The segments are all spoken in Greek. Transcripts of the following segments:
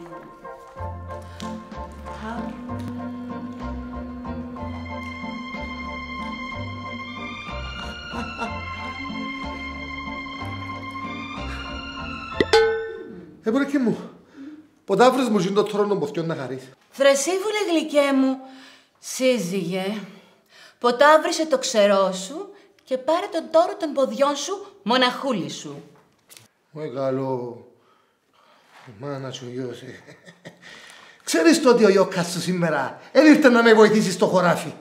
Εμπορική μου, ποτά βρες μου γίνει το τρόνο ποθιόν να χαρείς. Θρασίβουλε γλυκέ μου, σύζυγε, ποτά βρήσε το ξερό σου και πάρε τον τόρο των ποδιών σου, μοναχούλη σου. Καλό. Μάνα σου γιος. Ξέρεις το ότι ο Ιώκας σου σήμερα δεν ήρθε να με βοηθήσει στο χωράφι.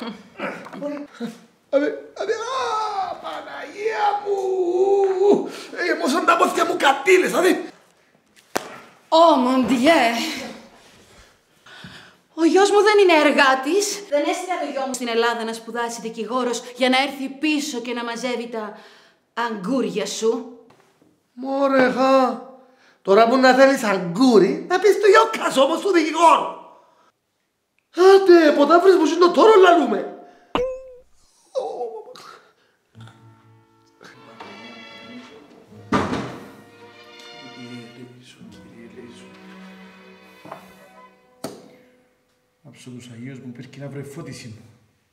Παναγία μου! Εμόσαν τα πόθια μου κατήλες, αδεί! Ω, μοντιέ! Ο γιος μου δεν είναι εργάτης. Δεν έστειλα το γιο μου στην Ελλάδα να σπουδάσει δικηγόρος για να έρθει πίσω και να μαζεύει τα αγκούρια σου. Μωρέ γα! Τώρα που να θέλεις αγκούρι, να πεις το Ιώκας όμως του δικηγόρου. Άντε, ποτά βρες μου γίνει το τόρο λαλούμε. Άψω τους Αγίους μου πήρε να βρε φώτιση μου.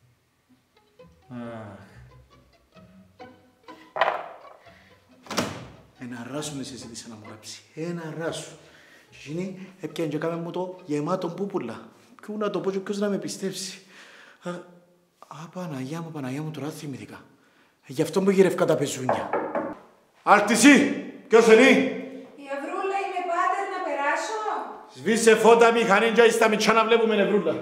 Ένα ράσο με συζήτησα να μου ράψει. Ένα ράσο. Και εκείνη έπιανε και κάμε μου το γεμάτο πούπουλα. Πού να το πω και ποιος να με πιστέψει. Παναγιά μου, τώρα θυμήθηκα. Γι' αυτό μου γυρευκά τα πεζούνια. Άρτηση! Ποιος είναι? Η Ευρούλα είμαι, πάτερ, να περάσω. Σβήσε φώτα μηχανή και στα μητσά να βλέπουμε Ευρούλα.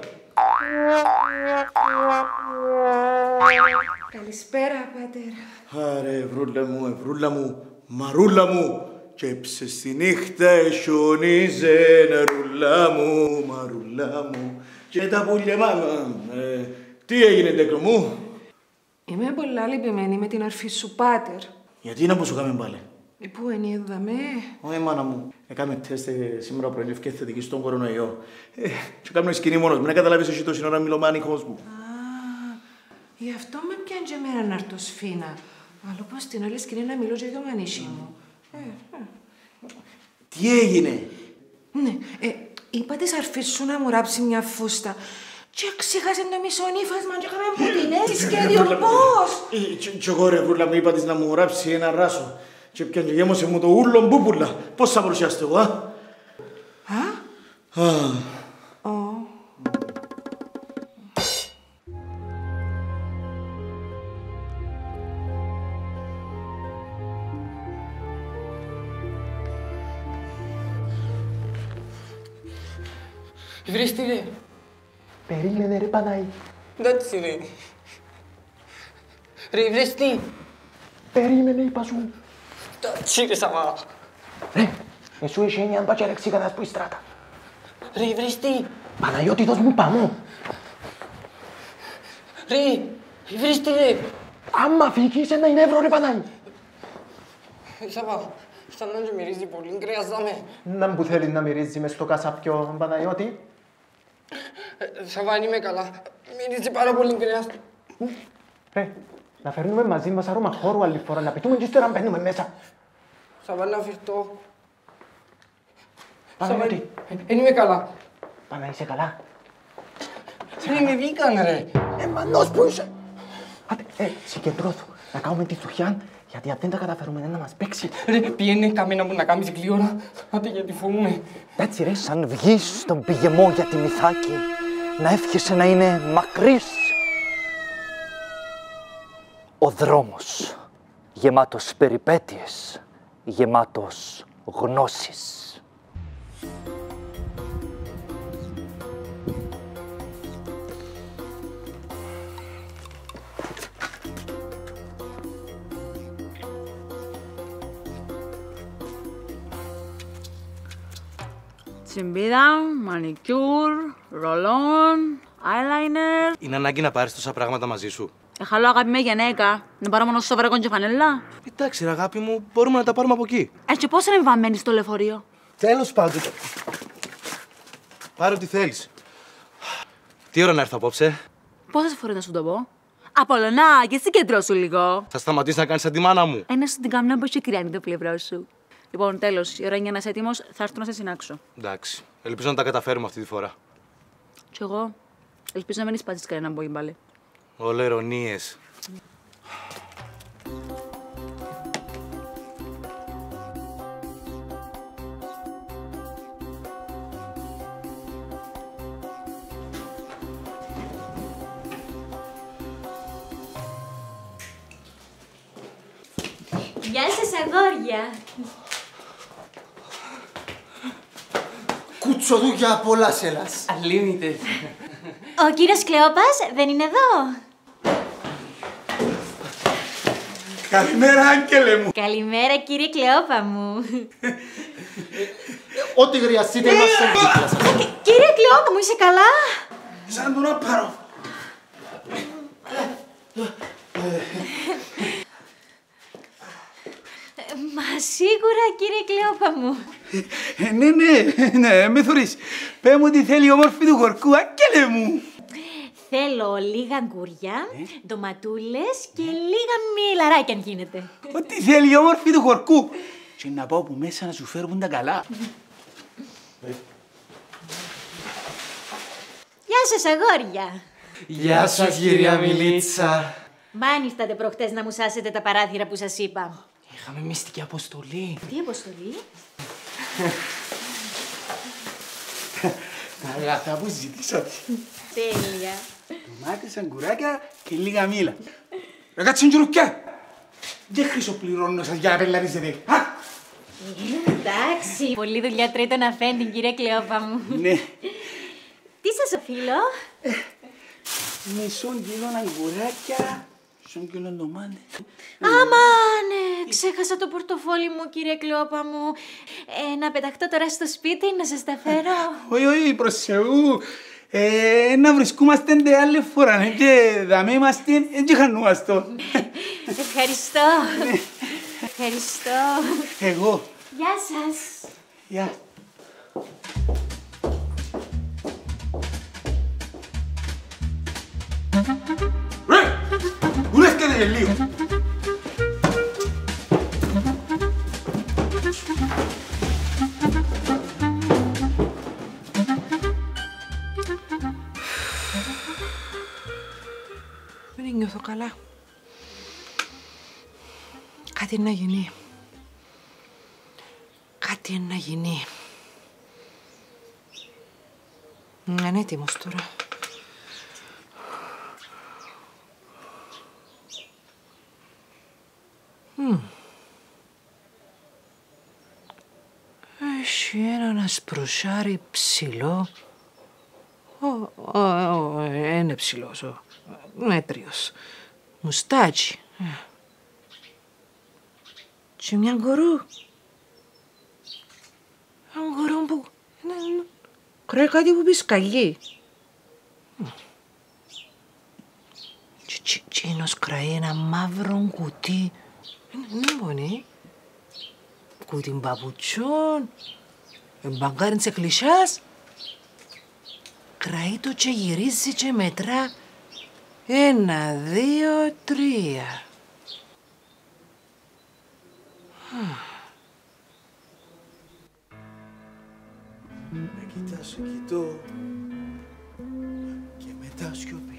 Καλησπέρα, πάτερ. Άρε, Ευρούλα μου, μαρούλα μου. Και έψε στη νύχτα χιονίζε, νερούλα μου, μαρούλα μου. Και τα πουλιά τι έγινε, τέκρο μου? Είμαι πολλά λυπημένη με την αρφή σου, πάτερ. Γιατί να πω σου κάμε πάλι? Πού είναι εδώ με? Όχι, μάνα μου. Έκαμε τεστ σήμερα πρωί και θετική στον κορονοϊό. Και κάνω σκηνή μόνος μου. Να καταλάβεις εσύ τόση ώρα μιλώ με ανοιχός μου. Γι' αυτό με πιάνει και εμένα να έρθω σφίνα. Αλλά πως την άλλη σκηνή να μιλώ και για μανίσι μου. Τι έγινε? Ναι, είπα της αρφής σου να μου ράψει μια φούστα. Και ξέχασε το μισό ύφασμα και έκαμε πουτινές σχέδιο πώς. Κι εγώ ρε Βρούλα μου είπα της να μου ράψει ένα ράσο. Και πιάνε και γέμωσε μου το ούλον μπούπουλα. Πώς θα παρουσιάσετε εγώ, Βρίστη ρε. Περίμενε ρε Παναή. Εντάξει ρε. Ρε βρίστη. Περίμενε είπα σου. Εντάξει ρε Σαμά. Ρε, εσού είσαι έννοια αν πάτσια ρεξί κανάς που η στράτα. Ρε βρίστη. Παναγιώτη δώσ' μου παμό. Ρε, βρίστη ρε. Άμα φύγεις ένα είναι ευρώ ρε Παναή. Σαμά, σαν να μυρίζει πολύ, χρειάζαμε. Να μου θέλει να μυρίζει μες στο κασάπιο, Παναγιώτη. Σαβά, αν είμαι καλά. Μυρίζει πάρα πολύ, χρειάζεται. Ρε, να φέρνουμε μαζί μας αρώμα χώρου άλλη φορά, να πετούμε και ύστερα να μπαίνουμε μέσα. Σαβά, να φυρτώ. Παναγιώτη. Εν είμαι καλά. Πανα, είσαι καλά. Ρε, με βγήκαν ρε. Μανός που είσαι. Άντε, συγκεντρώθου. Να κάνουμε τη σουχιά, γιατί αν δεν τα καταφέρουμε να μας παίξει. Ρε, πιένε καμένα μου να κάνεις γλύωρα. Άντε, γιατί φοβούμαι. Έτσι ρε. Αν βγεις στον πηγεμό για τη Μυθάκη, να εύχεσαι να είναι μακρύς ο δρόμος, γεμάτος περιπέτειες, γεμάτος γνώσεις. Τσιμπίδα, μανικιούρ, ρολόν, eyeliner. Είναι ανάγκη να πάρεις τόσα πράγματα μαζί σου. Χαλό αγάπη με γενέκα. Να πάρω μόνο σοβαρό και φανέλα. Εντάξει, ρε αγάπη μου, μπορούμε να τα πάρουμε από εκεί. Και πώς είναι βαμμένη στο λεωφορείο. Τέλος πάντων. Πάρε ό,τι θέλεις. Τι ώρα να έρθω απόψε? Πόσες φορές να σου το πω? Απολωνά, και συγκεντρώσου λίγο. Θα σταματήσεις να κάνεις σαν τη μάνα μου. Ένα σου την κάνω να μπω και κρυάνει το πλευρό σου. Λοιπόν, τέλος. Η ώρα είναι να είσαι έτοιμος, θα έρθω να σε συνάξω. Εντάξει. Ελπίζω να τα καταφέρουμε αυτή τη φορά. Κι εγώ. Ελπίζω να μην εισπάτσεις κανένα μποϊμπάλε. Όλα ειρωνίες. Γεια σας, αγόρια. Κουτσοδούκια πολλά σέλας. Unlimited. Ο κύριος Κλεόπας δεν είναι εδώ. Καλημέρα, Άγγελε μου. Καλημέρα, κύριε Κλεόπα μου. Ό,τι χρειαστείτε είμαστε δίπλα σας. Κύριε Κλεόπα μου, είσαι καλά? Σαν τον να πάρω. Μα σίγουρα, κύριε Κλεόπα μου. Ναι, με θωρείς. Πες μου τι θέλει η όμορφη του χορκού, Άγγελε μου. Θέλω λίγα γκουριά, ντοματούλες και λίγα μιλαράκια αν γίνεται. Ό,τι θέλει η όμορφη του χορκού. Και να πάω που μέσα να σου φέρουν τα καλά. Γεια σας, αγόρια. Γεια σας, κυρία Μιλίτσα. Μ' ήρθατε προχτές να μου σάσετε τα παράθυρα που σας είπα. Είχαμε μυστική αποστολή. Τι αποστολή? Τα αγαθά που ζητήσατε. Τέλεια. Ντομάτες, αγκουράκια και λίγα μήλα. Ρε κάτσε ντζουρουκιά. Δεν χρυσοπληρώνω σας για να πελαρίζετε. Εντάξει. Πολλή δουλειά τρίτον αφέντη, κύριε Κλεόπα μου. Ναι. Τι σας οφείλω? Μισό κιλό αγκουράκια, μισό κιλό ντομάτες. Αμάνε, ξέχασα το πορτοφόλι μου, κύριε Κλεόπα μου. Να πεταχτώ τώρα στο σπίτι, να σας τα φέρω. Όχι, προς Θεού. Να βρισκούμαστε ντε άλλη φορά και δαμε είμαστε και χανούμαστε. Ευχαριστώ. Ευχαριστώ. Εγώ. Γεια σας. Γεια. Ρε! Πού έρχεται λίγο. Δεν νιώθω καλά. Κάτι να γίνει. Κάτι να γίνει. Να είναι έτοιμος τώρα. Έχει έναν ασπροσάρι ψηλό. Είναι ψηλός, μέτριος. Μουστάτσι. Και μια γκορού. Ένα γκορού που... κράει κάτι που πει σκαλί. Τσίνος κράει ένα μαύρο κουτί. Είναι μόνοι. Κουτί μπαπουτσών. Μπαγκάριν της εκκλησιάς. Κράει το και γυρίζει και μετρά. 1, 2, 3. Με κοιτάς, σε κοιτώ και μετά σιωπή.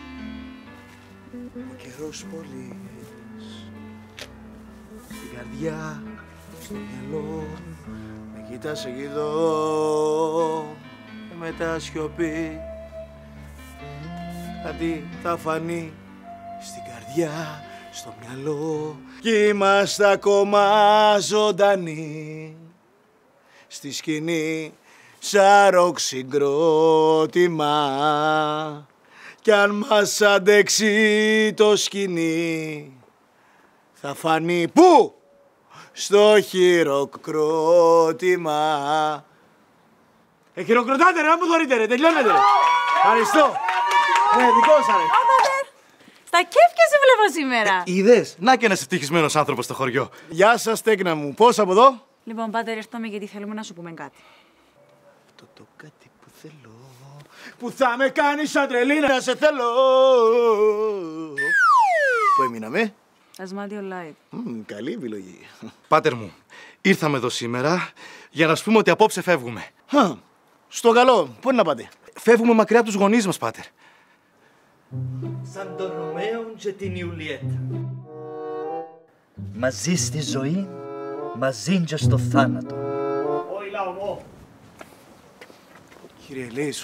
Ο καιρός πολύς στην καρδιά, στο μυαλό. Με κοιτάς, σε κοιτώ και μετά σιωπή. Κάτι θα φανεί στην καρδιά, στο μυαλό. Κι είμαστε ακόμα ζωντανοί στη σκηνή σαν ροκ συγκρότημα. Κι αν μας αντέξει το σκηνή θα φανεί πού? Στο χειροκρότημα. Χειροκροτάτε ρε, να μου δωρείτε ρε, τελειώνετε ρε. Ευχαριστώ. Ναι, δικό σας ρε. Στα κέφια σε βλέπω σήμερα. Είδες, να και ένας ευτυχισμένος άνθρωπος στο χωριό. Γεια σας τέκνα μου, πώς από εδώ? Λοιπόν, πάτερ, ήρθαμε γιατί θέλουμε να σου πούμε κάτι. Το κάτι που θέλω, που θα με κάνει σαν τρελή να σε θέλω. Πού έμειναμε? Ασμάτιο live. Καλή επιλογή. Πάτερ μου, Ήρθαμε εδώ σήμερα για να σου πούμε ότι απόψε φεύγουμε. Στο καλό, πού να πάτε? Φεύγουμε μακριά από τους γονείς μας, πάτερ. Σαν τον Ρωμαίο και την Ιουλιέτα. Μαζί στη ζωή, μαζί και στο θάνατο. Όχι λαό. Κύριε Ελέησου.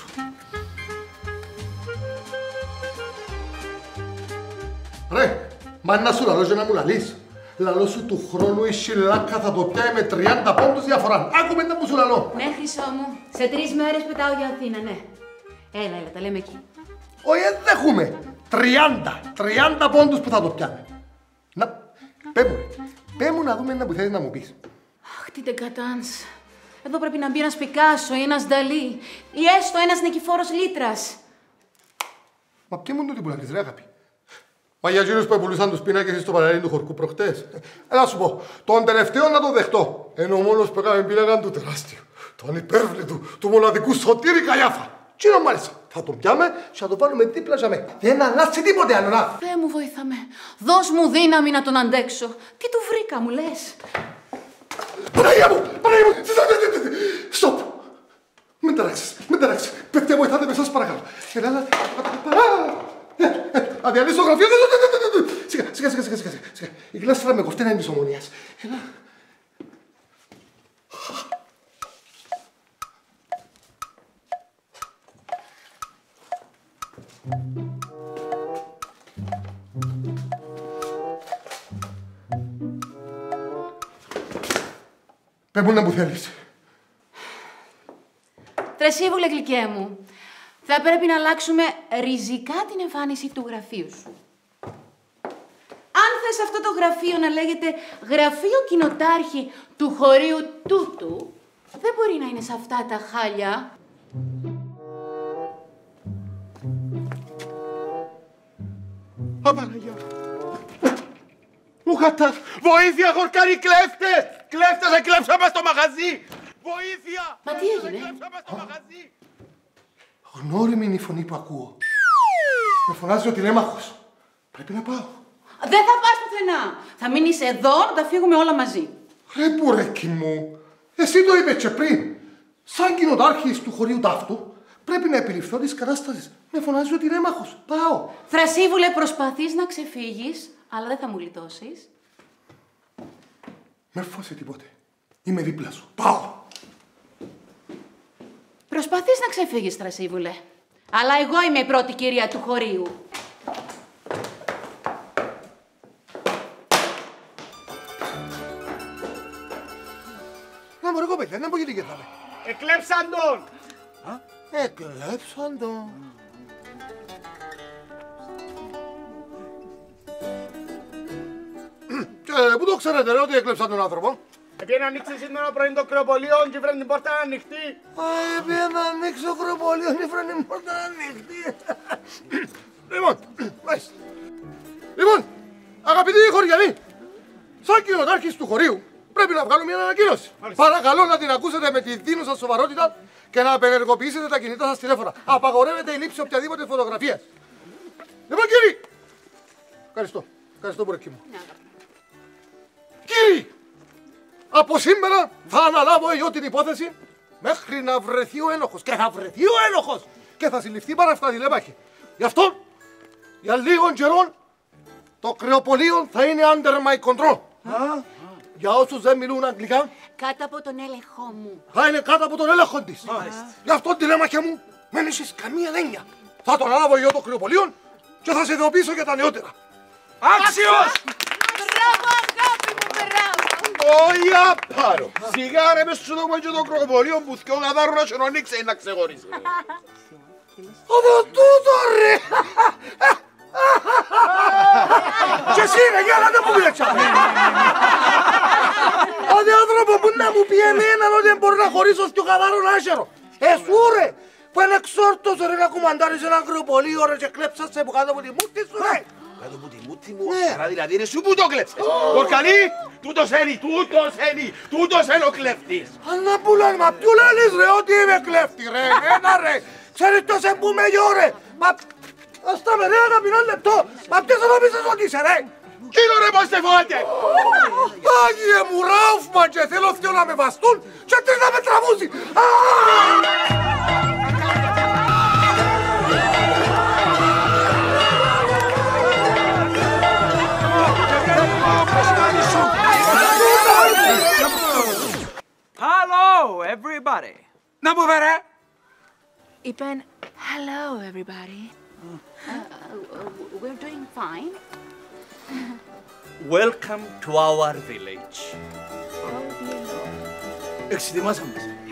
Ρε, μα να σου λαλώ και να μου λαλείς. Λαλώ σου του χρόνου η Σιλάκα θα το πιάει με 30 πόντους διαφορά. Άκουμε να μου σου λαλώ. Ναι, Χρυσό μου. Σε 3 μέρες πετάω για Αθήνα, ναι. Έλα, τα λέμε εκεί. Όχι, δεν έχουμε. 30 πόντους που θα το πιάμε. Να, πέ μου να δούμε να που θέλεις να μου πεις. Αχ, τι ντεκατάνς. Εδώ πρέπει να μπει ένας Πικάσο ή ένας Νταλή ή έστω ένας Νικηφόρος Λίτρας. Μα ποιο μου τούτοι που λαλείς, ρε αγάπη. Μα για εκείνους που πουλούσαν τους πίνακες στο παραλίλι του χορκού προχτές. Να σου πω, τον τελευταίο να το δεχτώ. Ενώ ο μόνος που έκαμε πίνακα του τεράστιου, τον υπέρβλητου, του μοναδικού Σωτήρη Καγιάφα. Τι είναι μάλιστα. Θα τον πιάμε και θα τον βάλουμε δίπλα για μέ. Δεν αλλάξει τίποτε άλλο, να. Θεέ μου, βοήθαμε. Δώσ' μου δύναμη να τον αντέξω. Τι του βρήκα, μου λες. Παναγία μου! Στοπ! Μην ταράξεις. Παιδιά, βοηθάτε με, σας παρακαλώ. Έλα. Αδιαλύσω το γραφείο. Σιγά. Η γλάστρα με κοφτένα είναι της ομονίας. Έλα. Πες μου να μου θέλεις. Τρεσίβουλε, γλυκέ μου. Θα πρέπει να αλλάξουμε ριζικά την εμφάνιση του γραφείου σου. Αν θες αυτό το γραφείο να λέγεται Γραφείο Κοινοτάρχη του Χωρίου Τούτου, δεν μπορεί να είναι σε αυτά τα χάλια. Απαναγιά. Μου κατά. Βοήθεια, χορκάρι, κλέφτες! Κλέφτες, εκλέψαμε στο μαγαζί! Βοήθεια! Μα τι έγινε? Εκλέψαμε στο μαγαζί! Γνώριμη είναι η φωνή που ακούω. Με φωνάζει ο τηλέμαχος. Πρέπει να πάω. Δεν θα πας πουθενά. Θα μείνεις εδώ να τα φύγουμε όλα μαζί. Ρε μπουρέκι μου. Εσύ το είπες και πριν. Σαν κοινοτάρχης του χωρίου ταύτου, πρέπει να επιληφθώ της κατάστασης. Με φωνάζει ο τηλέμαχος. Πάω. Θρασίβουλε, προσπαθείς να ξεφύγεις, αλλά δεν θα μου γλιτώσεις. Με φάσε τίποτε. Είμαι δίπλα σου. Πάω. Προσπαθείς να ξεφύγεις, Θρασίβουλε. Αλλά εγώ είμαι η πρώτη κυρία του χωρίου. Να μωρέ κοπέλια, να μου γίνει και θα με. Εκλέψαν τον! Εκλέψαν τον. Και πού το ξέρετε ρε ότι έκλεψαν τον άνθρωπο? Επειδή να ανοίξει σήμερα πρωί το κρεοπολείο και βρει την πόρτα ανοιχτή. Επειδή να ανοίξει το κρεοπολείο και βρει την πόρτα ανοιχτή. Λοιπόν, αγαπητοί χωριανοί, σαν κοινοτάρχης του χωρίου πρέπει να βγάλω μια ανακοίνωση. Παρακαλώ να την ακούσετε με τη δίνουσα σοβαρότητα και να απενεργοποιήσετε τα κινητά σας τηλέφωνα. Απαγορεύεται η λήψη οποιαδήποτε φωτογραφίας. Λοιπόν κύριοι, ευχαριστώ μπουρεκί μου. Κύριοι, από σήμερα θα αναλάβω εγώ την υπόθεση μέχρι να βρεθεί ο ένοχος. Και θα βρεθεί ο ένοχος και θα συλληφθεί πάρα αυτά τηλέμαχη. Γι' αυτό, για λίγων καιρών, το κρεοπολείο θα είναι under my control. Για όσους δεν μιλούν αγγλικά, Κάτω από τον έλεγχό μου. θα είναι κάτω από τον έλεγχο της. Γι' αυτό τηλέμαχε μου, μην έχεις καμία έννοια. Θα τον αναλάβω εγώ το κρεοπολείο και θα σε ειδοποιήσω για τα νεότερα. Άξιος! Μπράβο, αγάπη μου, μπράβο. Όχι απάρω. Σιγά ρε μες σου δούμε και το κρεοπολείο που θυκιό γαδάρου να σιωνονίξει να ξεχωρίσει. Από τούτο ρε! Και εσύ ρε γέλατε που πήρεξα! Ότι άνθρωπο που να μου πει εμένα ότι δεν μπορεί να χωρίσω στο καθαρόν άσχερο. Εσού ρε! Που είναι εξόρτος ρε να κουμαντάρεις ένα κρεοπολείο ρε και κλέψας σε που κάτω από τη μούτη σου ρε! Κάτω από τη μούτη μου, άρα δηλαδή είναι σου που το κλέψες. Πορκαλί, τούτος είναι ο κλέφτης. Αλλά που λένε, μα ποιου λένες ρε ότι είμαι κλέφτη ρε, εμένα ρε! Ξέρεις ποιος εν που με γιο ρε! Μα... Ας τα με ρε αγαπηνό λεπτό! Μα ποιος θα νομίζεις ότι είσαι ρε! Κύριο ρε πως δεν φοβάται! Άγιε μου Ράουφμαν και θέλω δυο να με βαστούν και τρεις να με τραβούσει! Hello, everybody. Να μου βερέ. Είπεν, hello everybody. We're doing fine. Welcome to our village. Εξετοιμάσαμε.